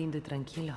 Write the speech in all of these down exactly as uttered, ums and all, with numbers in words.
lindo y tranquilo.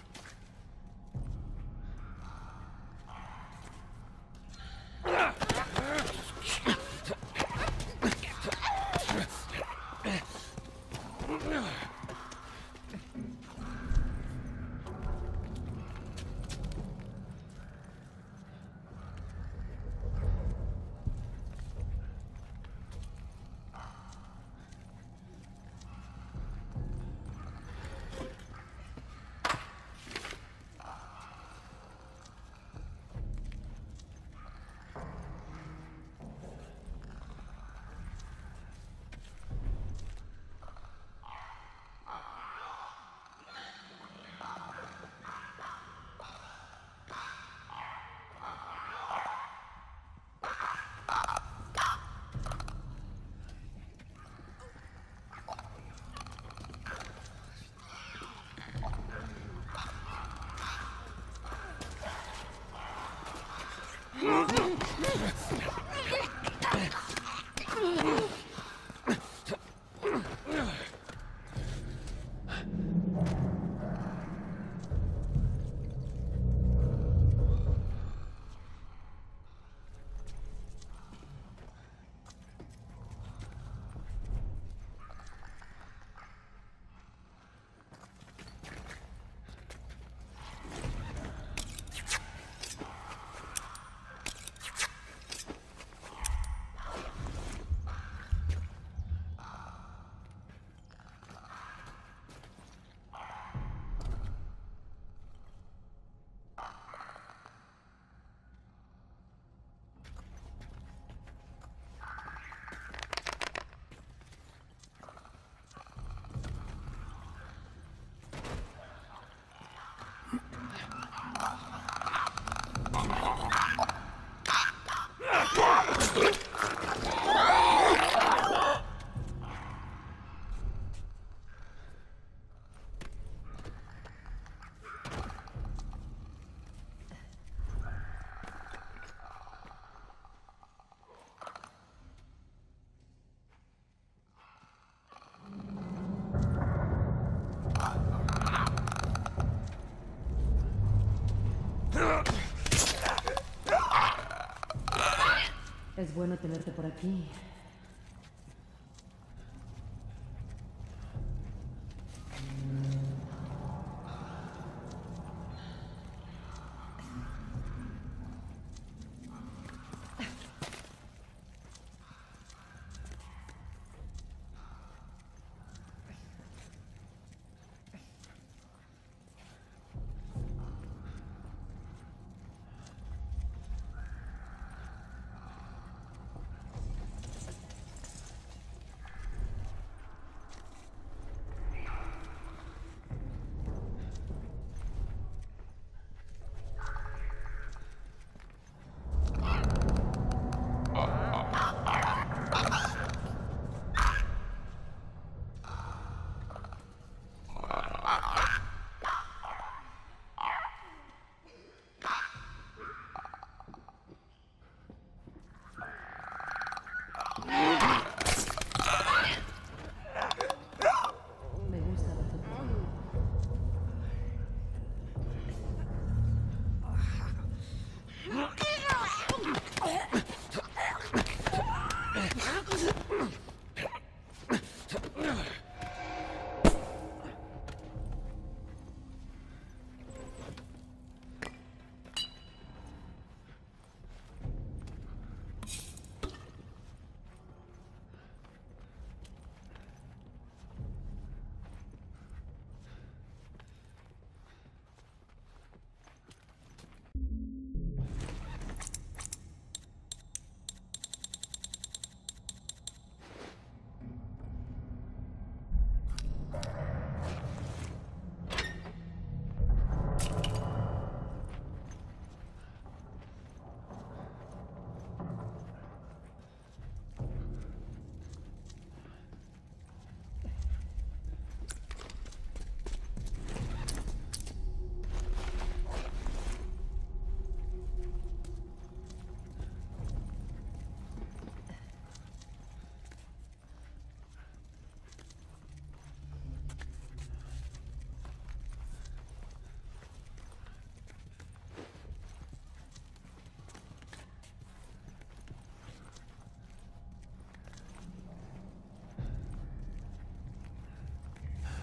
Es bueno tenerte por aquí.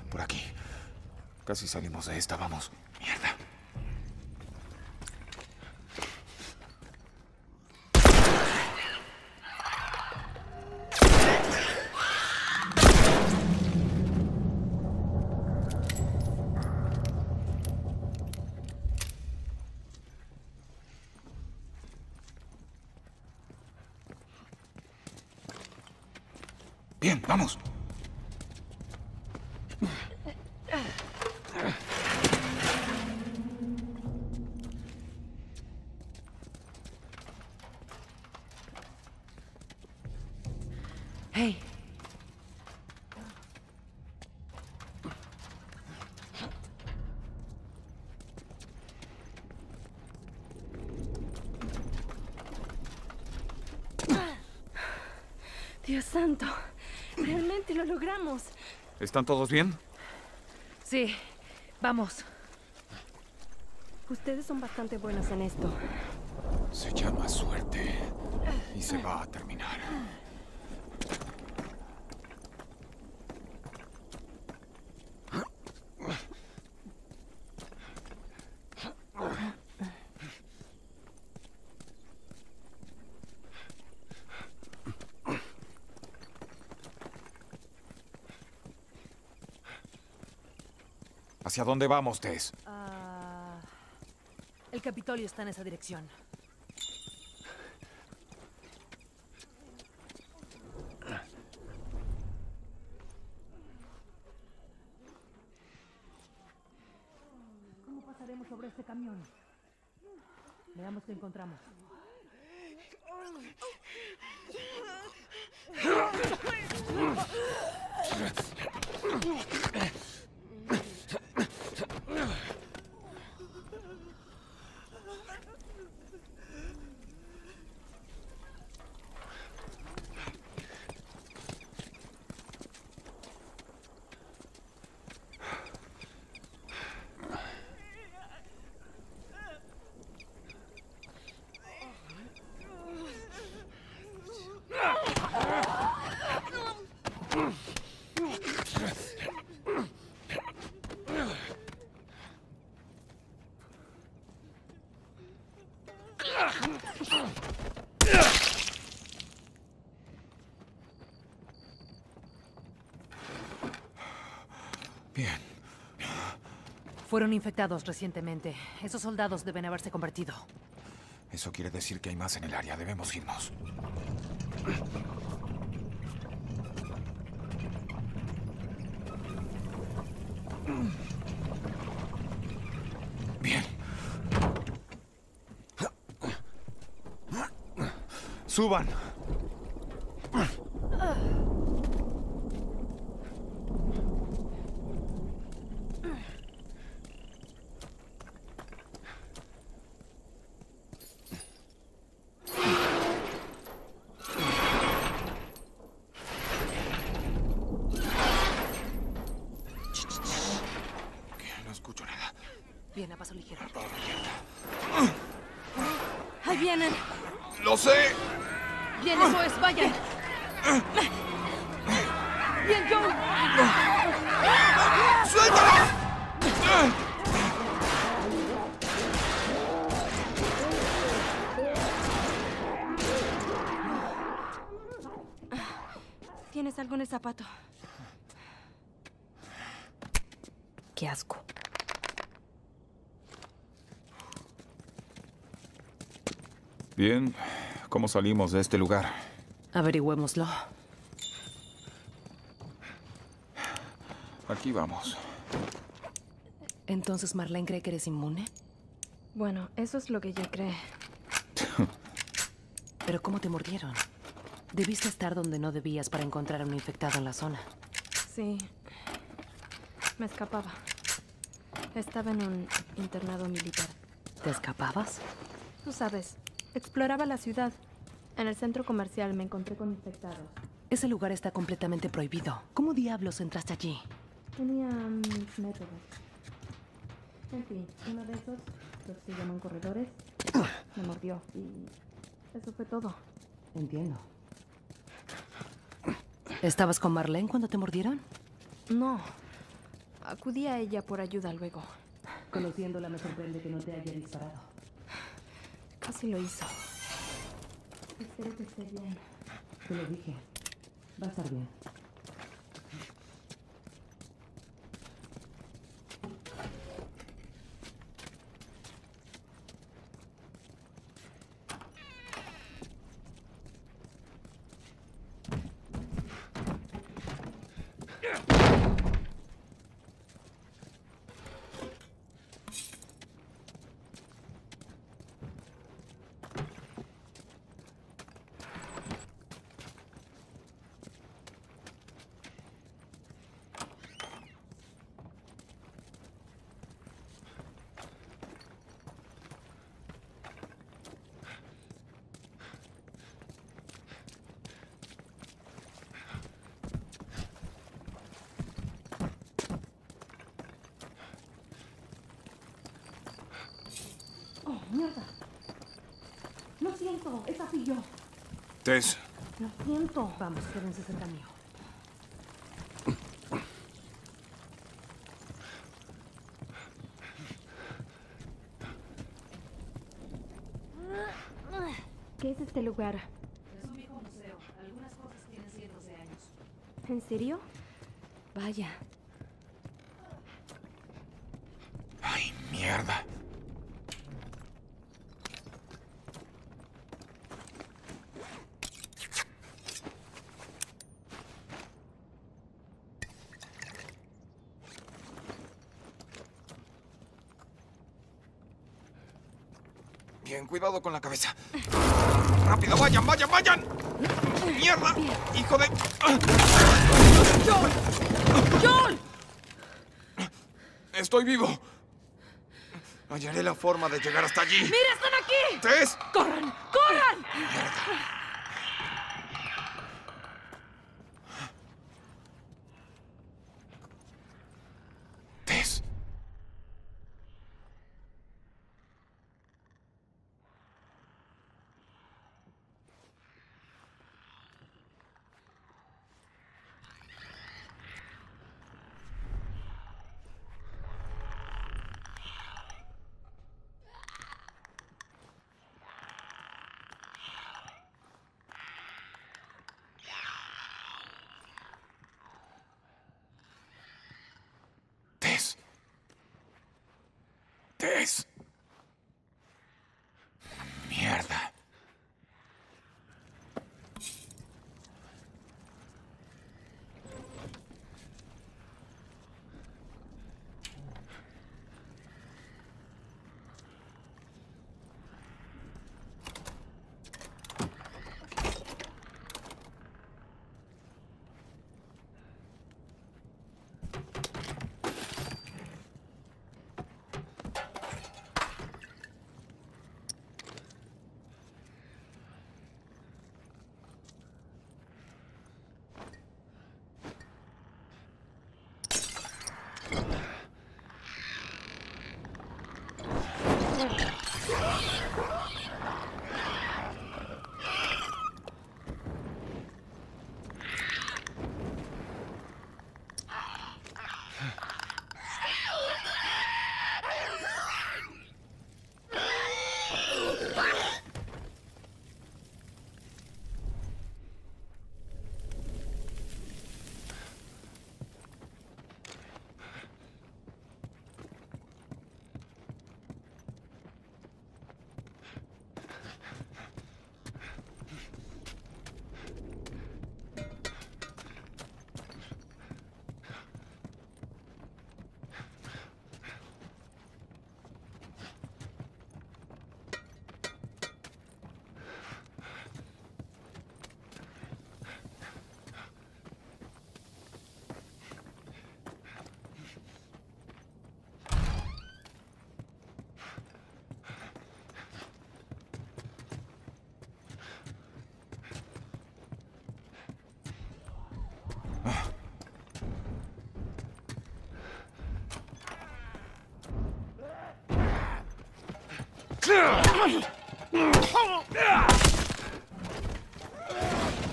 Por aquí. Casi salimos de esta, vamos. Mierda. Bien, vamos. Hey. Dios santo, realmente lo logramos. ¿Están todos bien? Sí, vamos. Ustedes son bastante buenos en esto. Se llama suerte. Y se va a terminar. ¿Hacia dónde vamos, Tess? Ah, el Capitolio está en esa dirección. ¿Cómo pasaremos sobre este camión? Veamos qué encontramos. Bien. Fueron infectados recientemente. Esos soldados deben haberse convertido. Eso quiere decir que hay más en el área. Debemos irnos. Bien. Suban. No escucho nada. Bien, a paso ligero. ¡Ahí vienen! ¡Lo sé! Bien, eso es, vayan. Bien, Joe. ¡Suéltala! ¿Tienes algo en el zapato? Qué asco. Bien, ¿cómo salimos de este lugar? Averigüémoslo. Aquí vamos. Entonces, ¿Marlene cree que eres inmune? Bueno, eso es lo que ella cree. ¿Pero cómo te mordieron? Debiste estar donde no debías para encontrar a un infectado en la zona. Sí. Me escapaba. Estaba en un internado militar. ¿Te escapabas? Tú sabes, exploraba la ciudad. En el centro comercial me encontré con infectados. Ese lugar está completamente prohibido. ¿Cómo diablos entraste allí? Tenía mis métodos. En fin, uno de esos, los que llaman corredores, me mordió y eso fue todo. Entiendo. ¿Estabas con Marlene cuando te mordieron? No, Acudí a ella por ayuda luego. Conociéndola me sorprende que no te haya disparado. Casi lo hizo. Espero que esté bien. Te lo dije. Va a estar bien. ¡Oh, mierda! Lo siento, esa fui yo. Tess, Lo siento. Vamos, quédense cerca mío. ¿Qué es este lugar? Es un viejo museo. Algunas cosas tienen cientos de años. ¿En serio? Vaya. ay, mierda. Bien, cuidado con la cabeza. ¡Rápido, vayan, vayan, vayan! ¡Mierda! ¡Hijo de... ¡Joel! ¡Joel! Estoy vivo. Hallaré la forma de llegar hasta allí. ¡Mira, están aquí! ¡Tess! ¡Corran! ¡Corran! Tess. Tess. Tess. Mierda.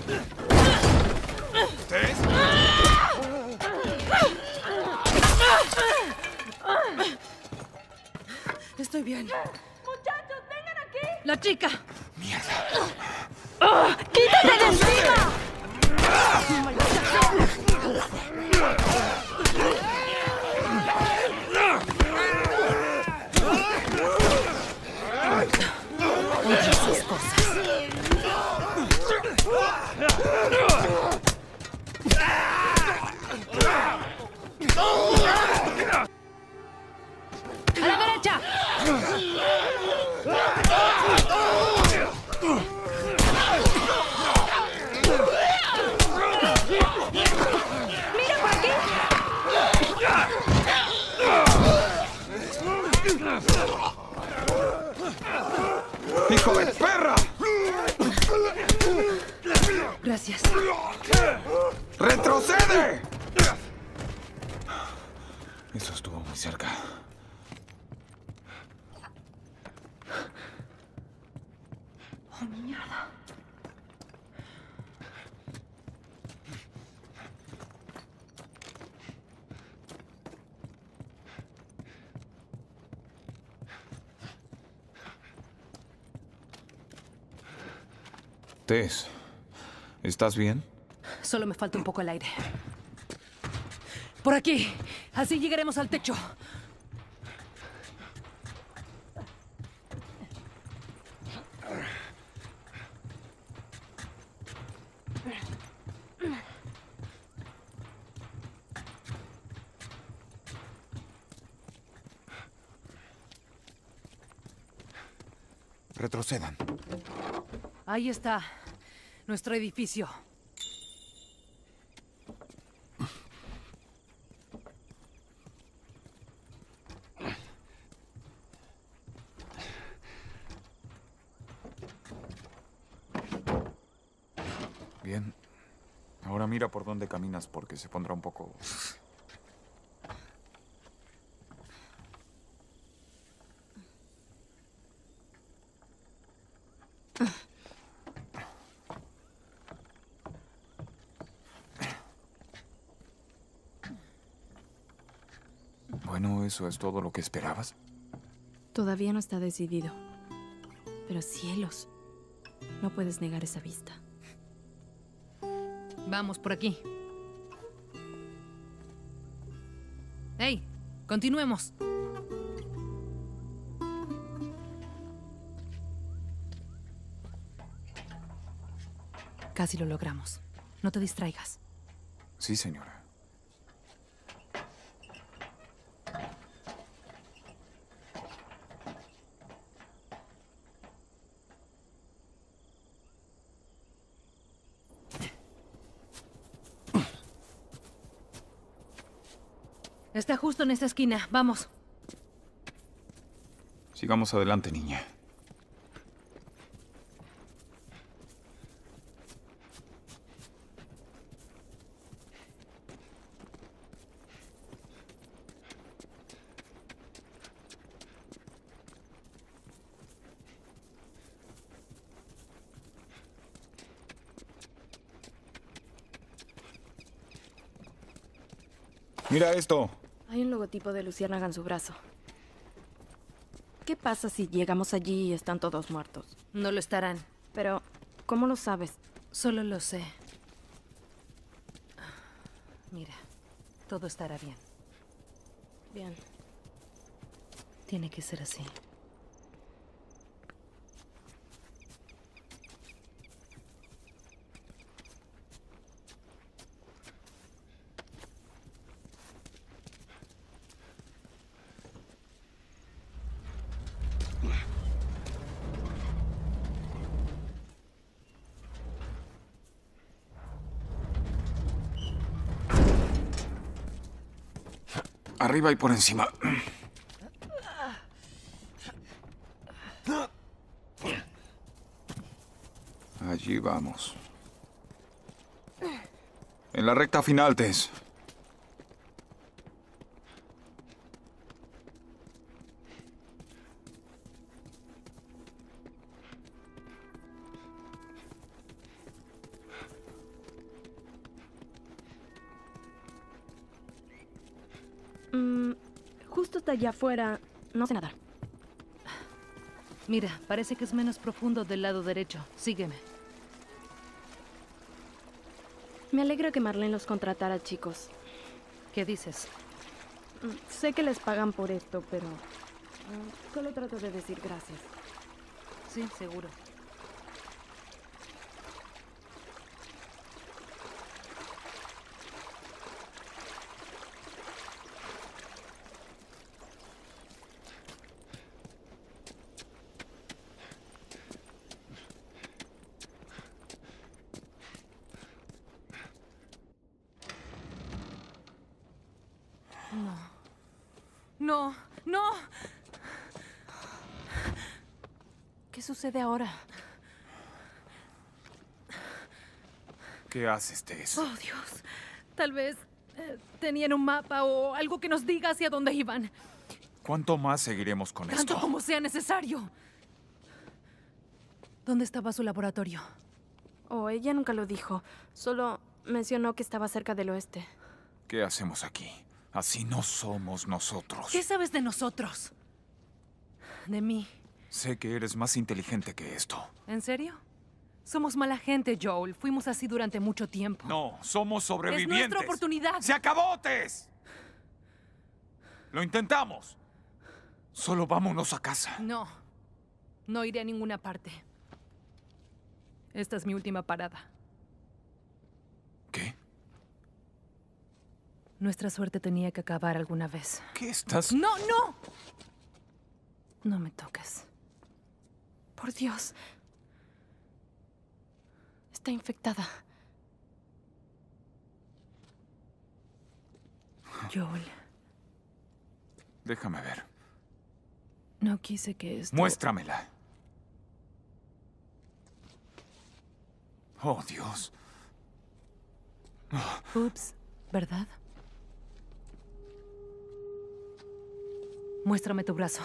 ¿Tess? bien. ¡Muchachos, vengan aquí! ¡La chica! ¡Mierda! ¡Oh! ¡Quítate de encima! Oye esas cosas. ¡A la derecha! ¡Mira por aquí! ¡Hijo de perra! Gracias. ¡Retrocede! Eso estuvo muy cerca. ¡Oh, mierda! Tess, ¿estás bien? Solo me falta un poco el aire. Por aquí. Así llegaremos al techo. Retrocedan. Ahí está. Nuestro edificio. Bien. Ahora mira por dónde caminas porque se pondrá un poco... Bueno, ¿eso es todo lo que esperabas? Todavía no está decidido. Pero cielos, no puedes negar esa vista. Vamos, por aquí. ¡Hey! Continuemos. Casi lo logramos. No te distraigas. Sí, señora. Está justo en esta esquina. Vamos. Sigamos adelante, niña. Mira esto. Hay un logotipo de luciérnaga en su brazo. ¿Qué pasa si llegamos allí y están todos muertos? No lo estarán. Pero, ¿cómo lo sabes? Solo lo sé. Mira, todo estará bien. Bien. Tiene que ser así. Arriba y por encima. Allí vamos. En la recta final, Tess. Mm, justo está allá afuera. No sé nadar. Mira, parece que es menos profundo del lado derecho. Sígueme. Me alegra que Marlene los contratara, chicos. ¿Qué dices? Mm, Sé que les pagan por esto, pero ah, solo trato de decir gracias. Sí, seguro. No, no. ¿Qué sucede ahora? ¿Qué haces, Tess? Oh, Dios. Tal vez eh, tenían un mapa o algo que nos diga hacia dónde iban. ¿Cuánto más seguiremos con Tanto esto? como sea necesario. ¿Dónde estaba su laboratorio? Oh, ella nunca lo dijo. Solo mencionó que estaba cerca del oeste. ¿Qué hacemos aquí? Así no somos nosotros. ¿Qué sabes de nosotros? De mí. Sé que eres más inteligente que esto. ¿En serio? Somos mala gente, Joel. Fuimos así durante mucho tiempo. No, somos sobrevivientes. Es nuestra oportunidad. ¡Se acabó, Tess! Lo intentamos. Solo vámonos a casa. No. No iré a ninguna parte. Esta es mi última parada. ¿Qué? Nuestra suerte tenía que acabar alguna vez. ¿Qué estás...? ¡No, no! No me toques. Por Dios. Está infectada. Joel, Déjame ver. no quise que esto... Muéstramela. Oh, Dios. Ups, ¿verdad? Muéstrame tu brazo.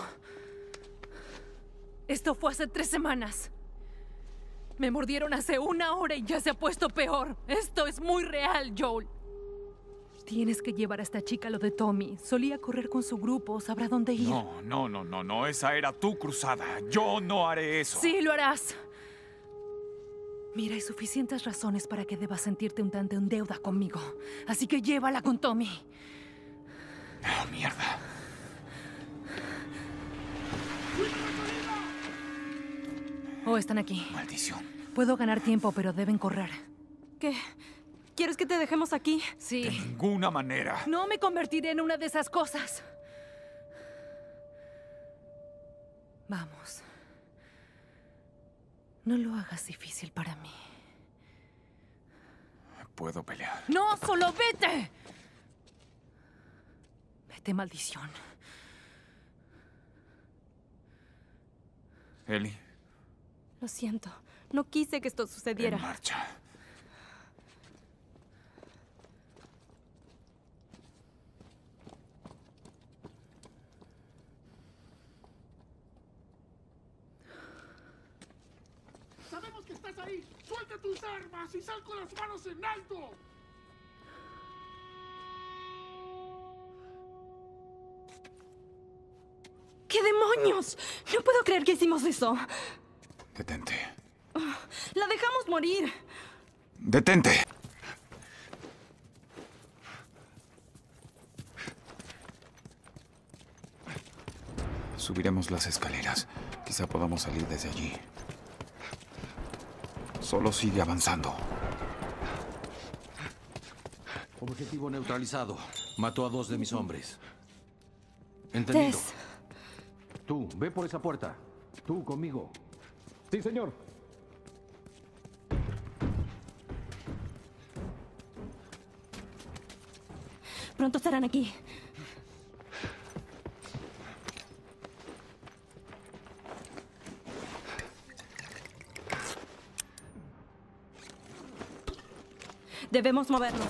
Esto fue hace tres semanas. Me mordieron hace una hora y ya se ha puesto peor. Esto es muy real, Joel. Tienes que llevar a esta chica a lo de Tommy. Solía correr con su grupo, sabrá dónde ir. No, no, no, no, no. Esa era tu cruzada. Yo no haré eso. Sí, lo harás. Mira, hay suficientes razones para que debas sentirte un tanto en deuda conmigo. Así que llévala con Tommy. Oh, mierda. Oh, están aquí. Maldición. Puedo ganar tiempo, pero deben correr. ¿Qué? ¿Quieres que te dejemos aquí? Sí. De ninguna manera. No me convertiré en una de esas cosas. Vamos. No lo hagas difícil para mí. Puedo pelear. ¡No, solo vete! Vete, maldición. Ellie, Lo siento. No quise que esto sucediera. en marcha. ¡Sabemos que estás ahí! ¡Suelta tus armas y sal con las manos en alto! ¿Qué demonios? No puedo creer que hicimos eso. Detente. La dejamos morir. ¡Detente! Subiremos las escaleras. Quizá podamos salir desde allí. Solo sigue avanzando. Objetivo neutralizado. Mató a dos de mis hombres. Entendido. Tess. Tú, ve por esa puerta. Tú, conmigo. Sí, señor. Pronto estarán aquí. Debemos movernos.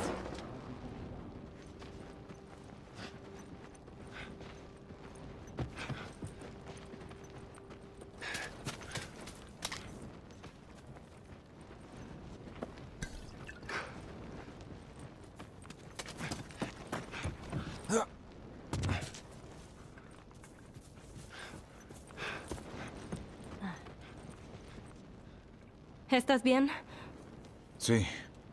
¿Estás bien? Sí.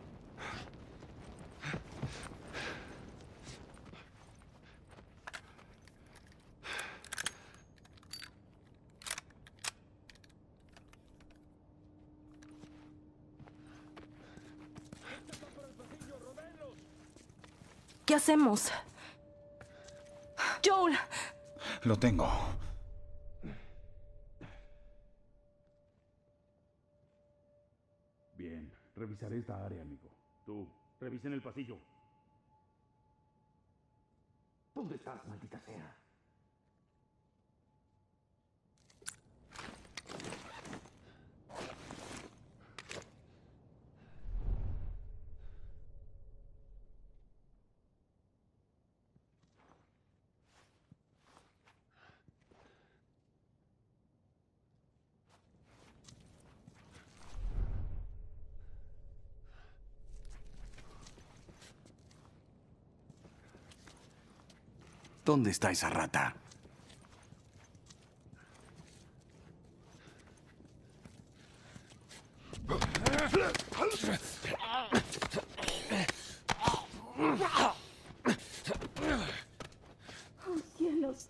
¿Qué hacemos? Joel. Lo tengo. Bien, revisaré esta área, amigo. Tú, revisen el pasillo. ¿Dónde estás, maldita sea? ¿Dónde está esa rata? Oh, cielos.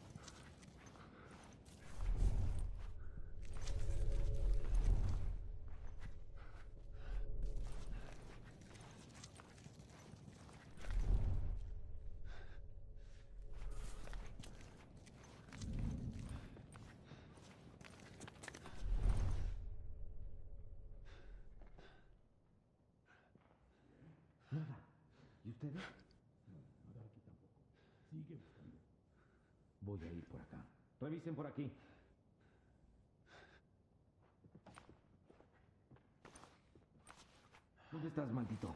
¿Y ustedes? Nada, aquí tampoco. Sigue buscando. Voy a ir por acá. Revisen por aquí. ¿Dónde estás, maldito?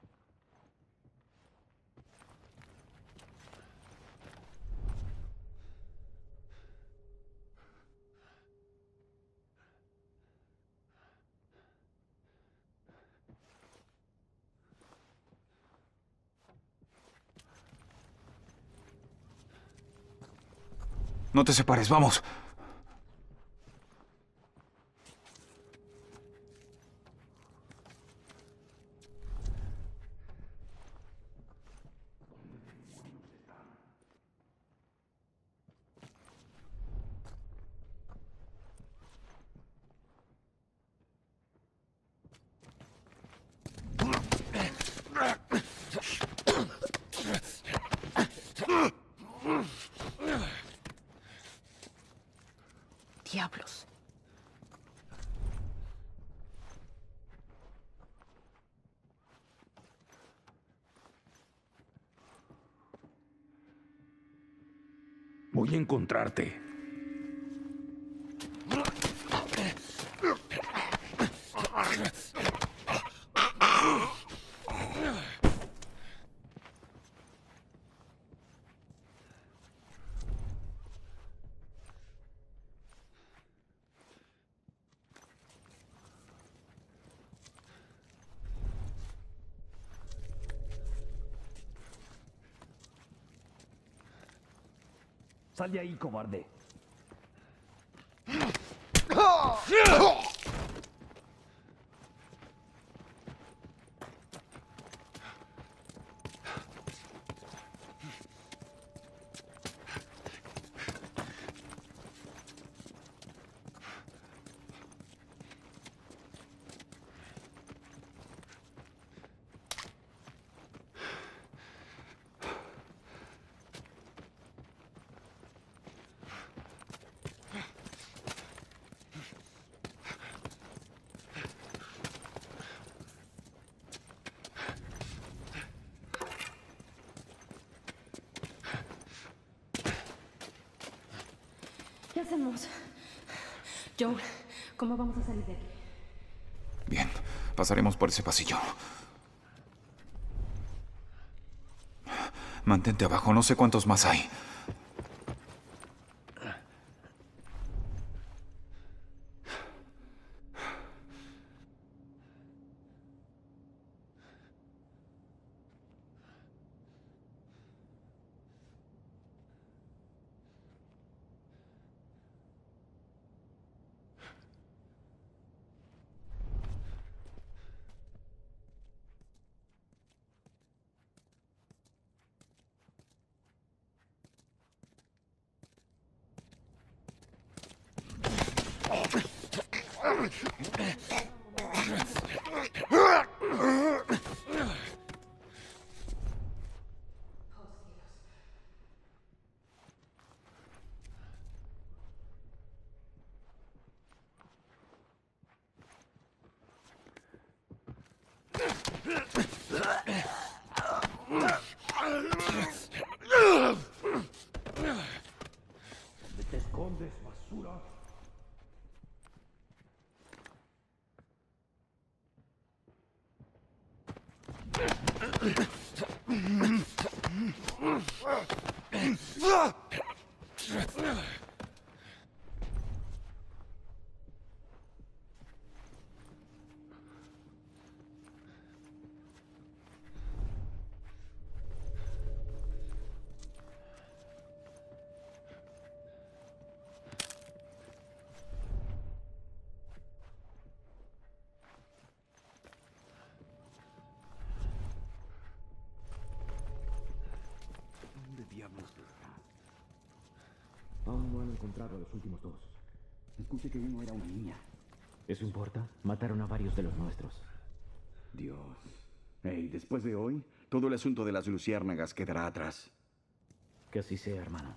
No te separes, vamos. Diablos. Voy a encontrarte. Sal de ahí, cobarde. ¿Qué hacemos? Joel, ¿cómo vamos a salir de aquí? Bien, pasaremos por ese pasillo. Mantente abajo, no sé cuántos más hay. ¿Dónde te escondes, basura? Aún no han encontrado a los últimos dos. Escuché que uno era una niña. ¿Eso importa? Mataron a varios de los nuestros. Dios. Hey, después de hoy, todo el asunto de las luciérnagas quedará atrás. Que así sea, hermano.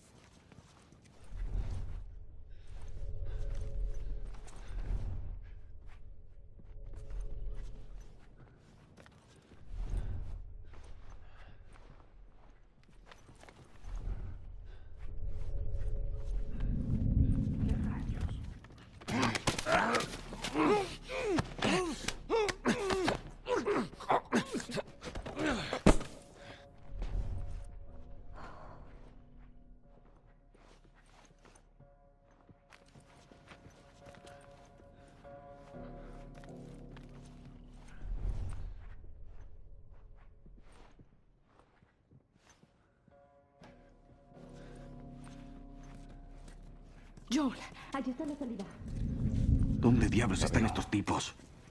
Joel, allí está la salida. ¿Dónde diablos están estos tipos?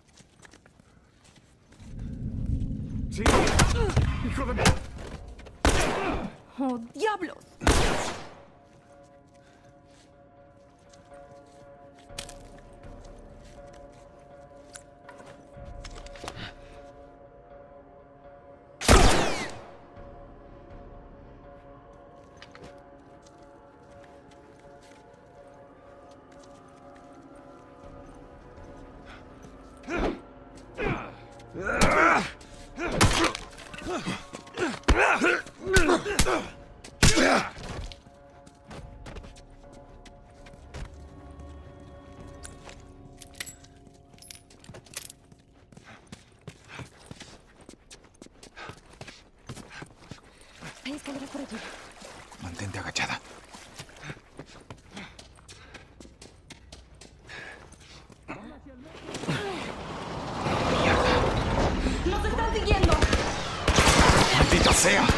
¡Sí! ¡Hijo de... ¡Oh, diablos! Hay escaleras por allí. Mantente agachada. ¡Nos están siguiendo! ¡Maldita sea!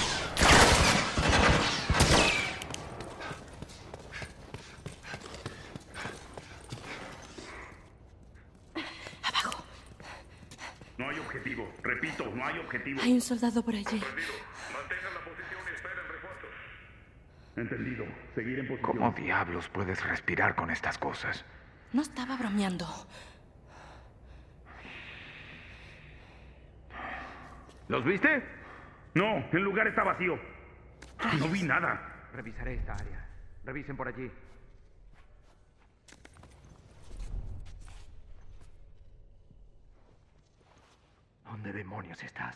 No hay objetivo. Repito, no hay objetivo. Hay un soldado por allí. Perdido. Mantengan la posición y esperen refuerzos. Entendido. Seguir en posición. ¿Cómo diablos puedes respirar con estas cosas? No estaba bromeando. ¿Los viste? No, el lugar está vacío. No vi nada. Revisaré esta área. Revisen por allí. ¿Dónde demonios estás?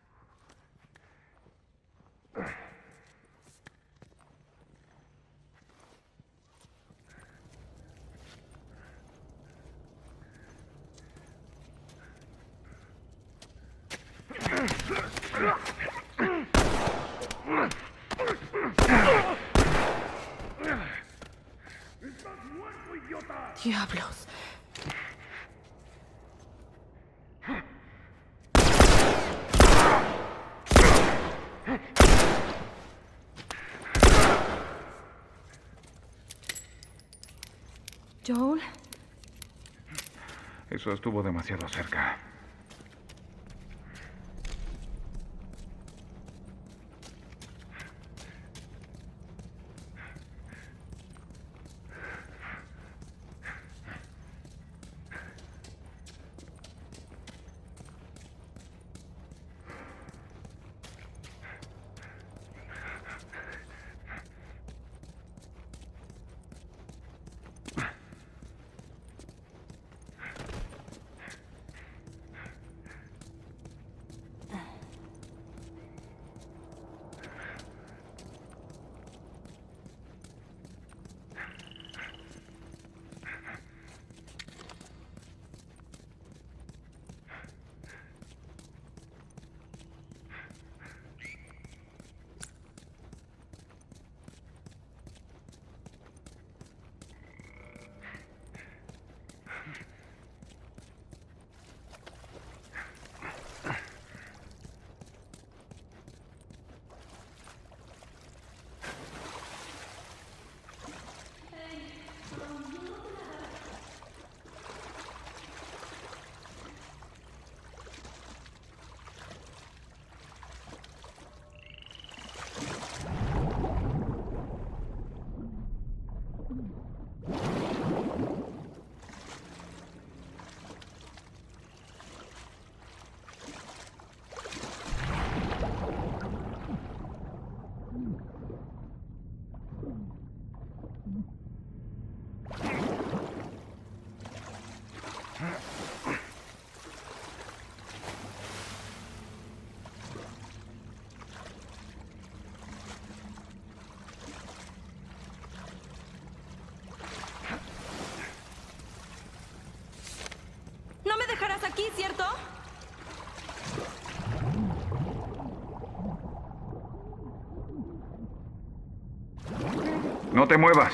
¡Estás muerto, idiota! Diablos. Joel, Eso estuvo demasiado cerca. No te muevas.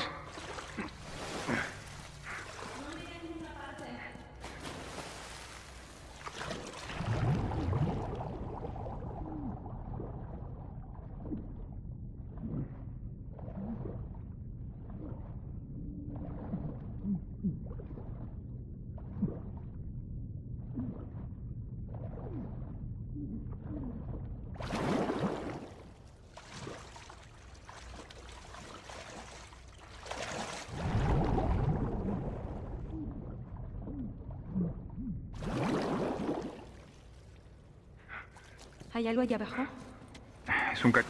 ¿Hay algo allá abajo? Es un ca...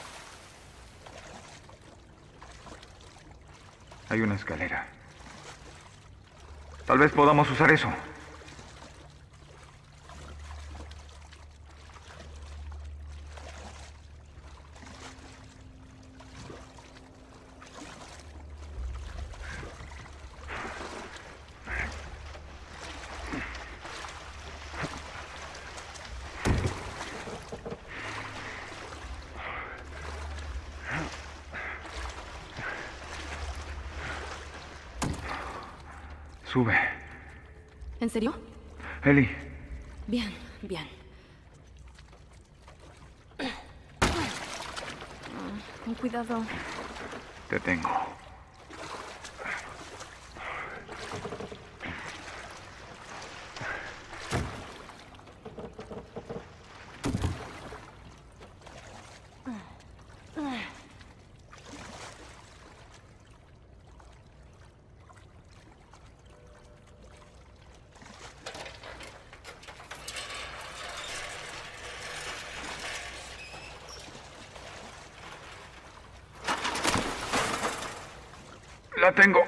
Hay una escalera. Tal vez podamos usar eso. Sube. ¿En serio? Ellie. Bien, bien. Con cuidado. Te tengo. La tengo.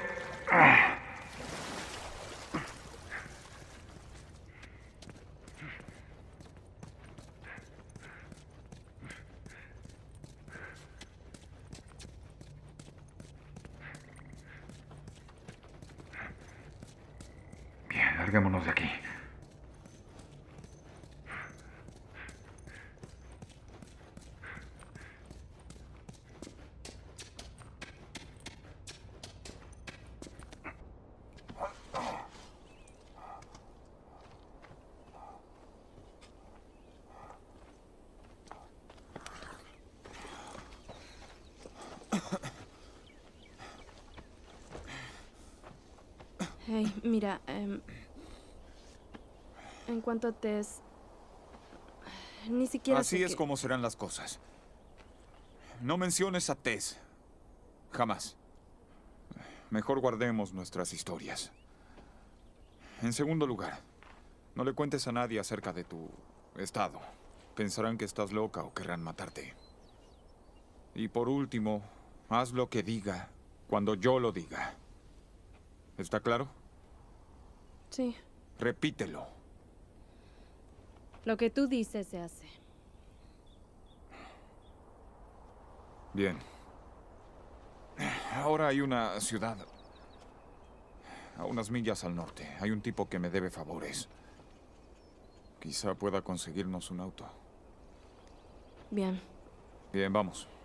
Bien, larguémonos de aquí. Hey, mira, em, en cuanto a Tess, ni siquiera Así sé es qué- como serán las cosas. No menciones a Tess. Jamás. Mejor guardemos nuestras historias. En segundo lugar, no le cuentes a nadie acerca de tu estado. Pensarán que estás loca o querrán matarte. Y por último, haz lo que diga cuando yo lo diga. ¿Está claro? Sí, Repítelo. lo que tú dices se hace. Bien. Ahora hay una ciudad a unas millas al norte. Hay un tipo que me debe favores. Quizá pueda conseguirnos un auto. Bien. Bien, vamos.